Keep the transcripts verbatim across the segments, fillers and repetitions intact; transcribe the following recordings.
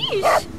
Sheesh!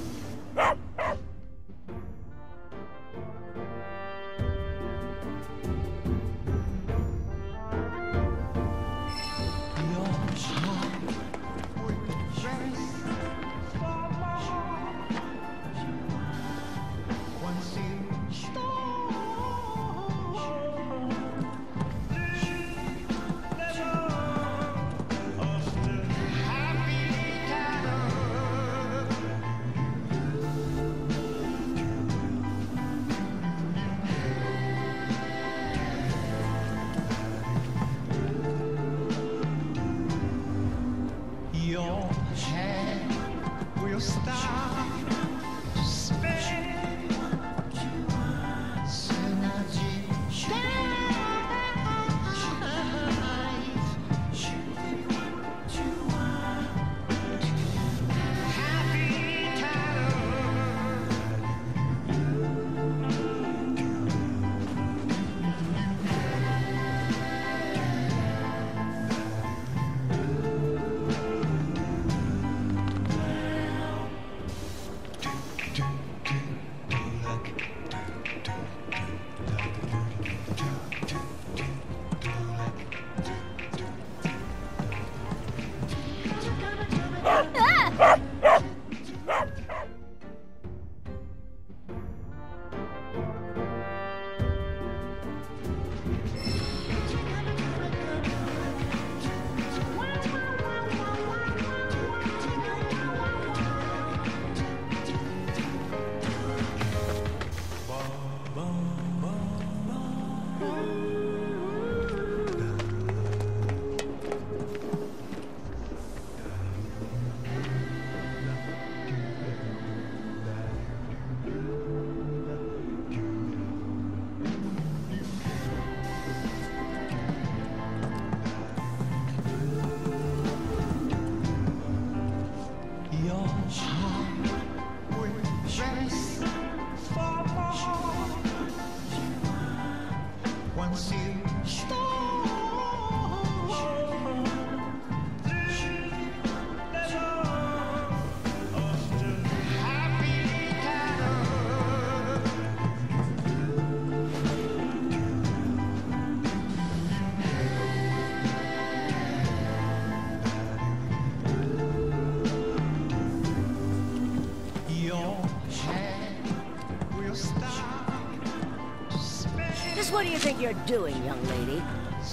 What do you think you're doing, young lady?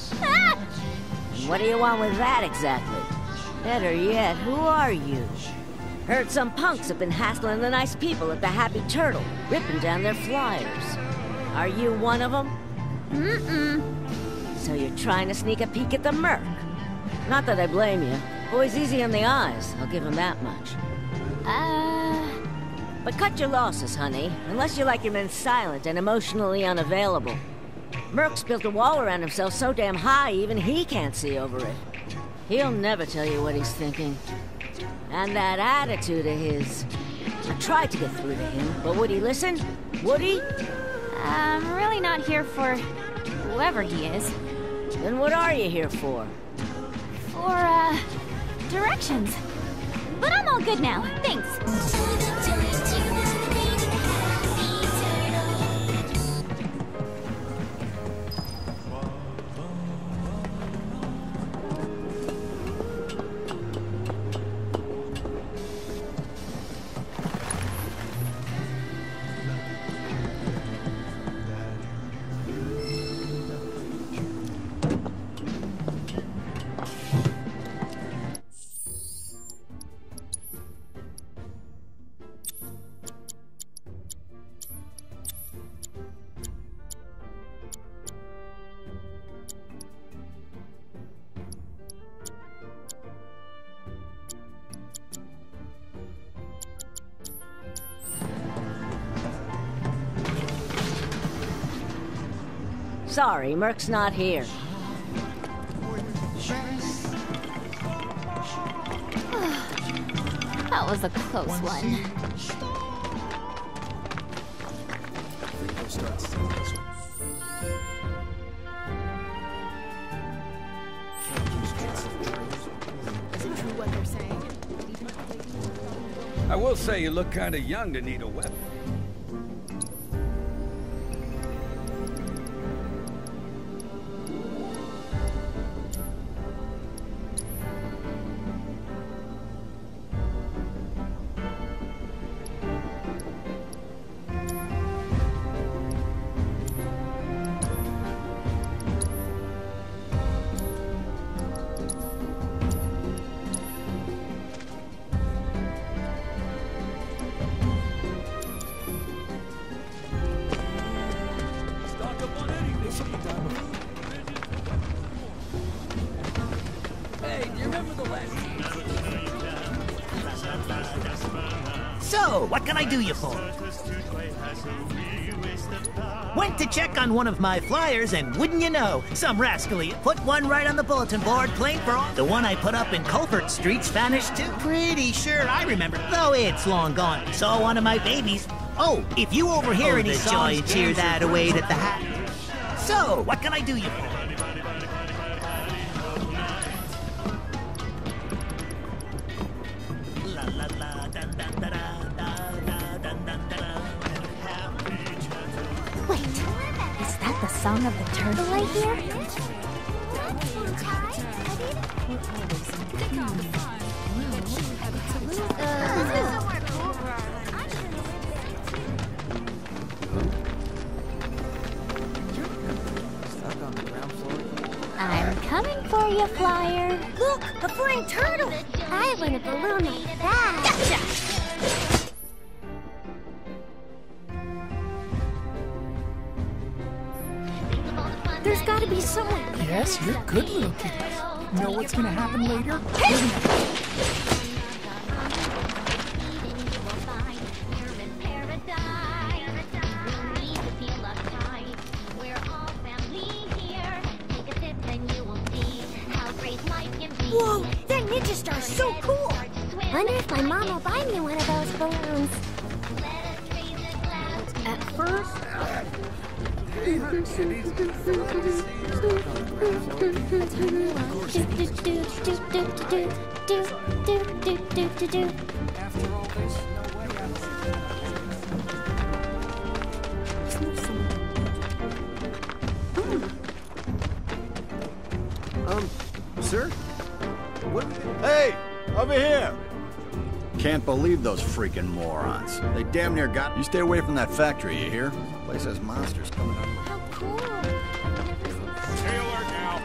Ah! What do you want with that exactly? Better yet, who are you? Heard some punks have been hassling the nice people at the Happy Turtle, ripping down their flyers. Are you one of them? Mm-mm. So you're trying to sneak a peek at the Merc? Not that I blame you. Boy's easy on the eyes, I'll give him that much. Uh... But cut your losses, honey, unless you like your men silent and emotionally unavailable. Merc's built a wall around himself so damn high even he can't see over it. He'll never tell you what he's thinking. And that attitude of his... I tried to get through to him, but would he listen? Would he? I'm really not here for whoever he is. Then what are you here for? For, uh, directions. But I'm all good now, thanks. Sorry, Merc's not here. That was a close one. Is it true what they're saying? I will say you look kind of young to need a weapon. So, what can I do you for? Went to check on one of my flyers, and wouldn't you know, some rascally put one right on the bulletin board, plain for all. The one I put up in Culford Street's vanished too. Pretty sure I remember, though it's long gone. Saw one of my babies. Oh, if you overhear oh, any songs, joy and cheer that away at the hat. So, what can I do you for? The song of the turtle I hear? I'm coming for you, Flyer. Look, a flying turtle! I want a balloon like that. Gotcha! There's gotta be someone. Yes, you're good little kid. Know what's gonna happen later? Whoa, that ninja star's so cool. Wonder if my mom will buy me one of those balloons. At first. Um, sir? What? Hey, over here! Can't believe those freaking morons. They damn near got... You stay away from that factory, you hear? The place has monsters coming up. How cool. Taylor now.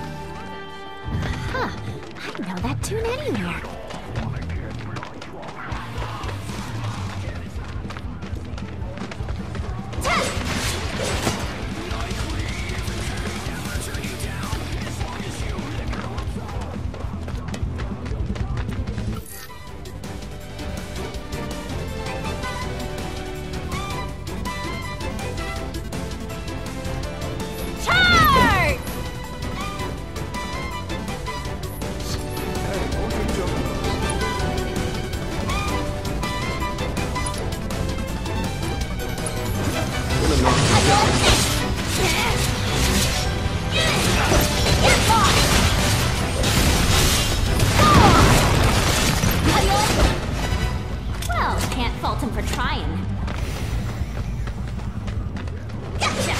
Huh. I know that tune anywhere. Well, can't fault him for trying. Gotcha!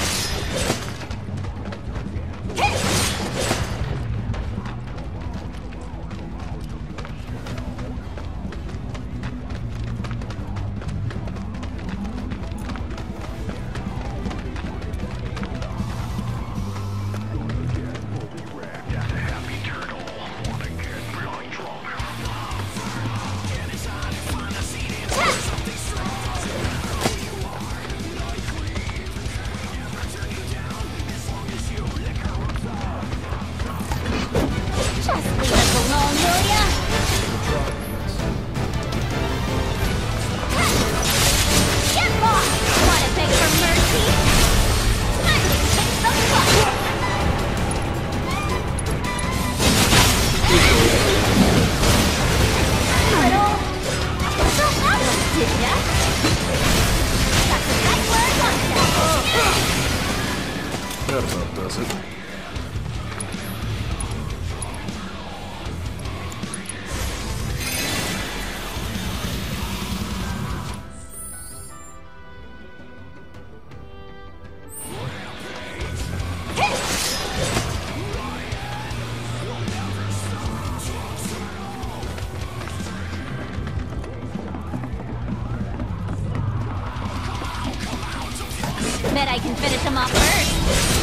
That about does it. can finish him off first.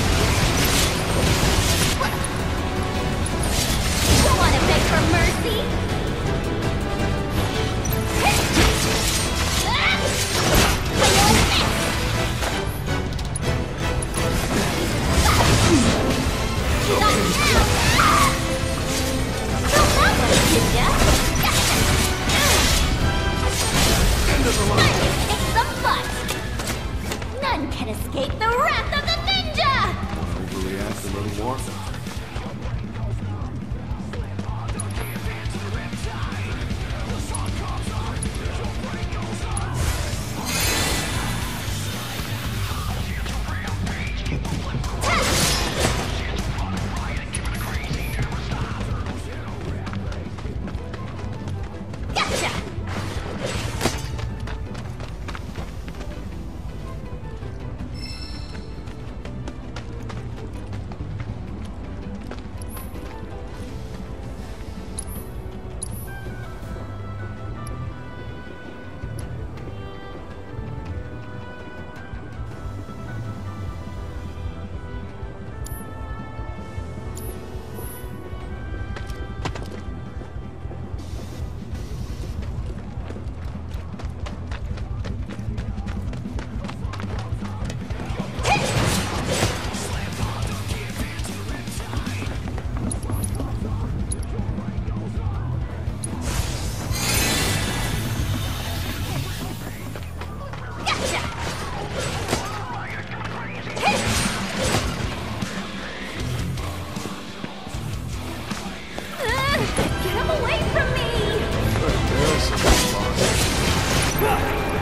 You wanna beg for mercy? None can escape the wrath of the ninja! Probably act a little more. Gotcha! Get him away from me! There's some boss.